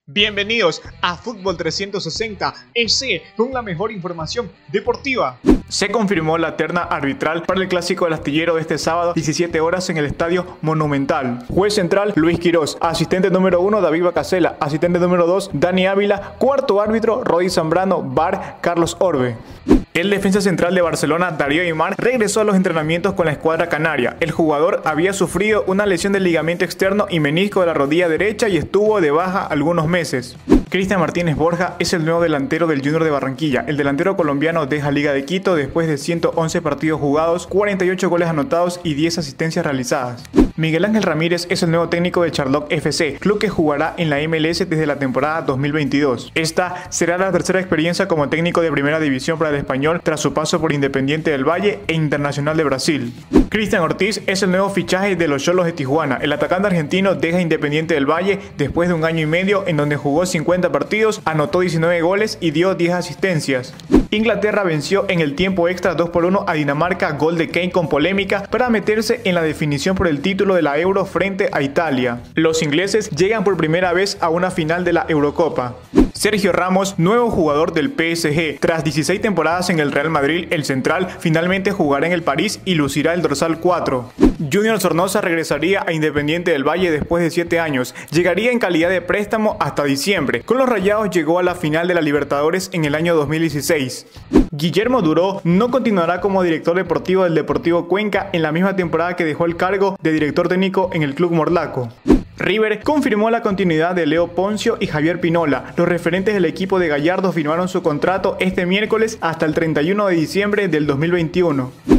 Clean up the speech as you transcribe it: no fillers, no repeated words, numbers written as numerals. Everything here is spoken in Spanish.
Bienvenidos a Fútbol 360 EC con la mejor información deportiva. Se confirmó la terna arbitral para el Clásico del Astillero de este sábado 17 horas en el Estadio Monumental. Juez central Luis Quirós, asistente número 1 David Bacasela, asistente número 2 Dani Ávila, cuarto árbitro Rodi Zambrano, VAR Carlos Orbe. El defensa central de Barcelona, Darío Aimar, regresó a los entrenamientos con la escuadra canaria. El jugador había sufrido una lesión del ligamento externo y menisco de la rodilla derecha y estuvo de baja algunos meses. Cristian Martínez Borja es el nuevo delantero del Junior de Barranquilla. El delantero colombiano deja Liga de Quito después de 111 partidos jugados, 48 goles anotados y 10 asistencias realizadas. Miguel Ángel Ramírez es el nuevo técnico de Charlotte FC, club que jugará en la MLS desde la temporada 2022. Esta será la tercera experiencia como técnico de primera división para el español tras su paso por Independiente del Valle e Internacional de Brasil. Cristian Ortiz es el nuevo fichaje de los Xolos de Tijuana. El atacante argentino deja Independiente del Valle después de un año y medio en donde jugó 50 partidos, anotó 19 goles y dio 10 asistencias. Inglaterra venció en el tiempo extra 2-1 a Dinamarca, gol de Kane con polémica, para meterse en la definición por el título de la Euro frente a Italia. Los ingleses llegan por primera vez a una final de la Eurocopa. Sergio Ramos, nuevo jugador del PSG. Tras 16 temporadas en el Real Madrid, el central finalmente jugará en el París y lucirá el dorsal 4. Junior Sornosa regresaría a Independiente del Valle después de 7 años. Llegaría en calidad de préstamo hasta diciembre. Con los Rayados llegó a la final de la Libertadores en el año 2016. Guillermo Duró no continuará como director deportivo del Deportivo Cuenca en la misma temporada que dejó el cargo de director técnico en el club morlaco. River confirmó la continuidad de Leo Poncio y Javier Pinola. Los referentes del equipo de Gallardo firmaron su contrato este miércoles hasta el 31 de diciembre del 2021.